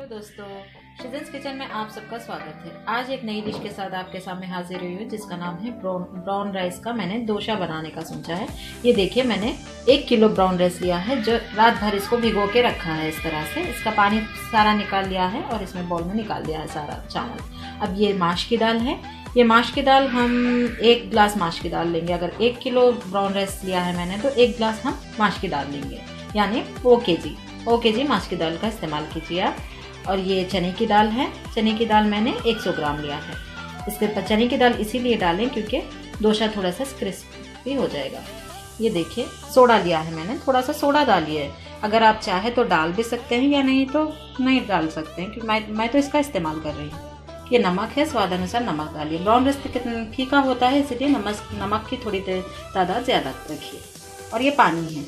Hello दोस्तों, शेज़न्स kitchen में आप सबका स्वागत है। आज एक नई डिश के साथ आपके सामने हाजिर हुई हूँ जिसका नाम है ब्राउन राइस का मैंने डोसा बनाने का सोचा है। ये देखिए, मैंने 1 किलो ब्राउन राइस लिया है जो रात भर इसको भिगो के रखा है। इस तरह से इसका पानी सारा निकाल लिया है और इसमें बाउल में निकाल दिया है सारा चावल। अब ये माश की दाल है। ये माश की दाल हम 1 गिलास माश की दाल लेंगे। अगर 1 किलो ब्राउन राइस लिया है मैंने तो 1 गिलास हम माश की दाल लेंगे, यानी ओ के जी माश की दाल का इस्तेमाल कीजिए आप। और ये चने की दाल है। चने की दाल मैंने 100 ग्राम लिया है। इसके पर चने की दाल इसीलिए डालें क्योंकि डोसा थोड़ा सा क्रिस्पी हो जाएगा। ये देखिए, सोडा लिया है मैंने, थोड़ा सा सोडा डालिए। अगर आप चाहे तो डाल भी सकते हैं या नहीं तो नहीं डाल सकते हैं, क्योंकि मैं तो इसका इस्तेमाल कर रही हूँ। ये नमक है, स्वाद अनुसार नमक डालिए। ब्राउन राइस फीका होता है इसलिए नमक की थोड़ी तादाद ज़्यादा रखिए। और ये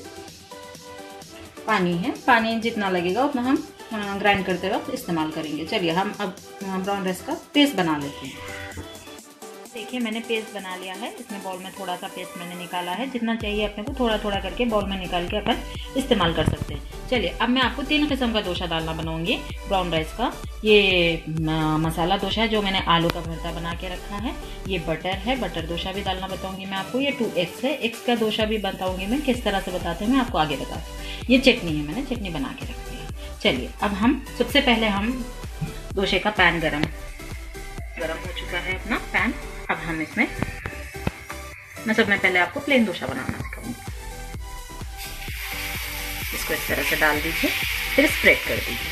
पानी है, पानी जितना लगेगा उतना हम ग्राइंड करते वक्त इस्तेमाल करेंगे। चलिए हम अब ब्राउन राइस का पेस्ट बना लेते हैं। देखिए, मैंने पेस्ट बना लिया है। इसमें बाउल में थोड़ा सा पेस्ट मैंने निकाला है। जितना चाहिए अपने को थोड़ा थोड़ा करके बाउल में निकाल के अपन इस्तेमाल कर सकते हैं। चलिए अब मैं आपको 3 किस्म का डोसा डालना बनाऊंगी ब्राउन राइस का। ये मसाला डोसा है जो मैंने आलू का भरता बना के रखा है। ये बटर है, बटर डोसा भी डालना बताऊंगी मैं आपको। ये 2 एग्स है, एग्स का डोसा भी बताऊंगी मैं। किस तरह से बताते हैं मैं आपको आगे बताऊँ। ये चटनी है, मैंने चटनी बना के रखी है। चलिए अब हम सबसे पहले हम डोसे का पैन गरम हो चुका है अपना पैन। अब हम इसमें मैं सब में पहले आपको प्लेन डोसा बनाना सिखाऊंगी। इसको इस तरह से डाल दीजिए, फिर स्प्रेड कर दीजिए।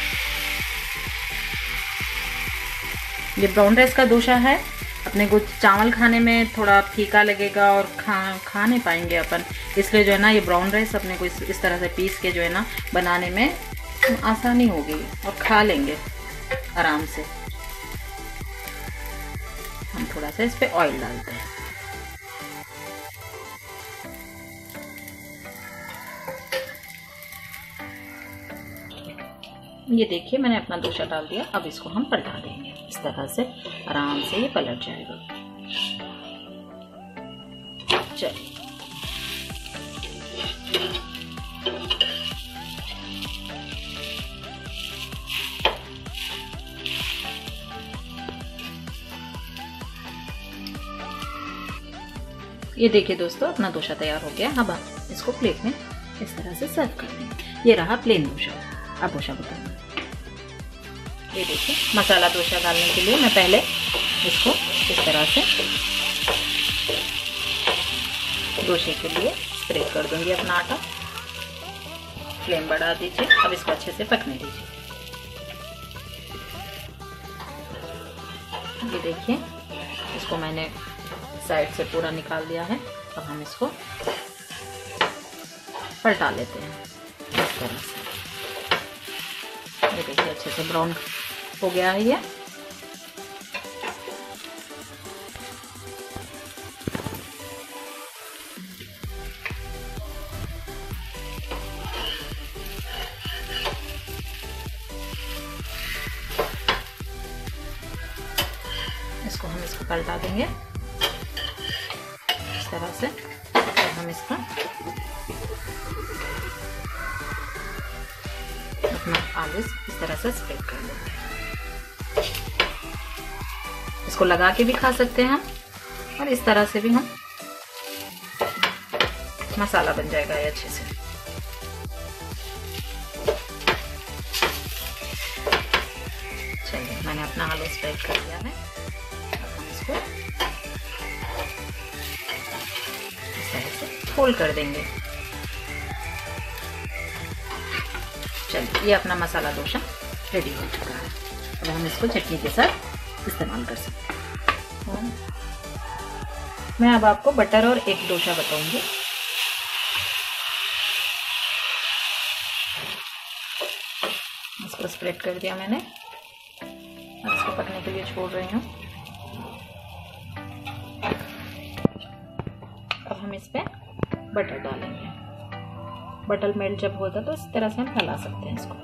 ये ब्राउन राइस का डोसा है। अपने को चावल खाने में थोड़ा फीका लगेगा और खा नहीं पाएंगे अपन, इसलिए जो है ना ये ब्राउन राइस अपने को इस तरह से पीस के जो है ना बनाने में आसानी होगी और खा लेंगे आराम से। हम थोड़ा सा इस पे ऑयल डालते हैं। ये देखिए, मैंने अपना डोसा डाल दिया। अब इसको हम पलटा देंगे। इस तरह से आराम से ये पलट जाएगा। चलिए ये देखिए दोस्तों, अपना डोसा तैयार हो गया। अब आप इसको प्लेट में इस तरह से सर्व कर देंगे। ये रहा प्लेन डोसा। अब डोसा बताऊंगा। ये देखिए, मसाला डोसा डालने के लिए मैं पहले इसको इस तरह से डोसे के लिए स्प्रेड कर दूंगी अपना आटा। फ्लेम बढ़ा दीजिए। अब इसको अच्छे से पकने दीजिए। ये देखिए, इसको मैंने साइड से पूरा निकाल दिया है। अब हम इसको पलटा लेते हैं इस तरह से। ये देखिए, अच्छे से ब्राउन हो गया है ये। इसको पलटा देंगे इस तरह से। और हम इसका अपना आलू इस तरह से स्प्रेड कर देंगे। इसको लगा के भी खा सकते हैं हम, और इस तरह से भी हम मसाला बन जाएगा ये अच्छे से। चलिए, मैंने अपना आलू स्प्रेड कर दिया है। अब हम इसको इस तरह से फोल्ड कर देंगे। चलिए, ये अपना मसाला डोसा रेडी हो चुका है। अब हम इसको चटनी के साथ इस्तेमाल कर सकते हैं। मैं अब आपको बटर और एग डोसा बताऊंगी। इसको स्प्रेड कर दिया मैंने। अब इसको पकने के लिए छोड़ रही हूँ। अब हम इस पे बटर डालेंगे। बटर मेल्ट जब होता है तो इस तरह से हम फैला सकते हैं इसको।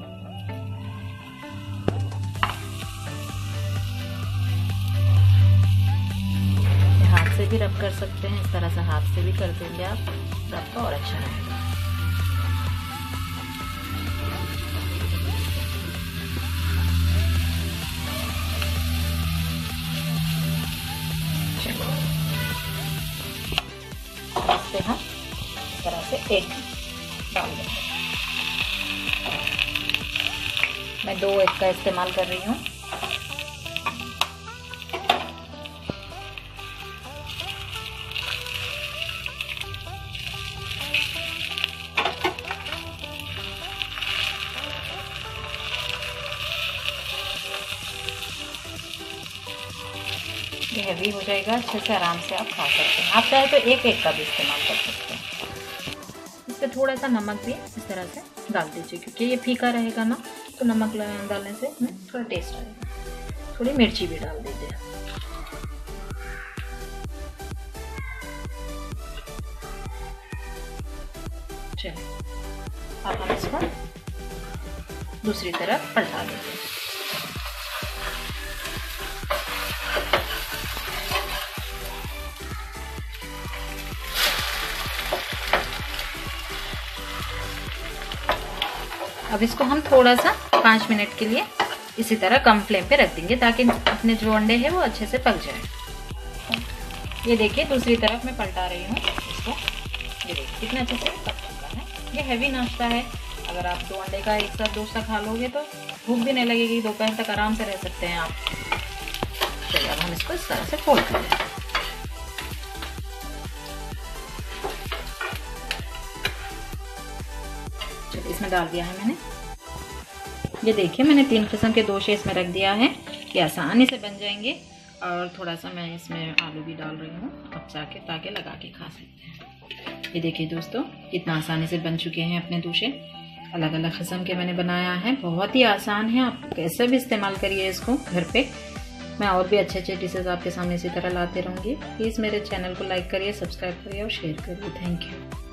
हाथ से भी रब कर सकते हैं, इस तरह से हाथ से भी कर देंगे आप रब तो और अच्छा रहेगा। इस पे हम इस तरह से एग डाल देंगे। मैं 2 एग का इस्तेमाल कर रही हूँ। ये हैवी हो जाएगा, अच्छे से आराम से आप खा सकते हैं। आप चाहे तो एक एग का भी इस्तेमाल कर सकते हैं। इस पर थोड़ा सा नमक भी इस तरह से डाल दीजिए, क्योंकि ये फीका रहेगा ना, तो नमक डालने से थोड़ा टेस्ट आएगा। थोड़ी मिर्ची भी डाल दीजिए। चलिए अब हम इसको दूसरी तरफ पलटा देते हैं। अब इसको हम थोड़ा सा 5 मिनट के लिए इसी तरह कम फ्लेम पे रख देंगे, ताकि अपने जो अंडे हैं वो अच्छे से पक जाए। ये देखिए दूसरी तरफ मैं पलटा रही हूँ इसको। ये देखिए कितना अच्छे से पक चुका है। ये हैवी नाश्ता है। अगर आप 2 अंडे का एक साथ डोसा खा लोगे तो भूख भी नहीं लगेगी, दोपहर तक आराम से रह सकते हैं आप। चलिए अब हम इसको इस तरह से फोल्ड कर लेते हैं। इसमें डाल दिया है मैंने। ये देखिए मैंने 3 किस्म के डोसे इसमें रख दिया है कि आसानी से बन जाएंगे। और थोड़ा सा मैं इसमें आलू भी डाल रही हूँ, अब जाके ताकि लगा के खा सकते हैं। ये देखिए दोस्तों कितना आसानी से बन चुके हैं अपने डोसे। अलग अलग किस्म के मैंने बनाया है, बहुत ही आसान है। आप कैसे भी इस्तेमाल करिए इसको घर पे। मैं और भी अच्छे अच्छे डिशेज आपके सामने इसी तरह लाते रहूँगी। प्लीज़ मेरे चैनल को लाइक करिए, सब्सक्राइब करिए और शेयर करिए। Thank you.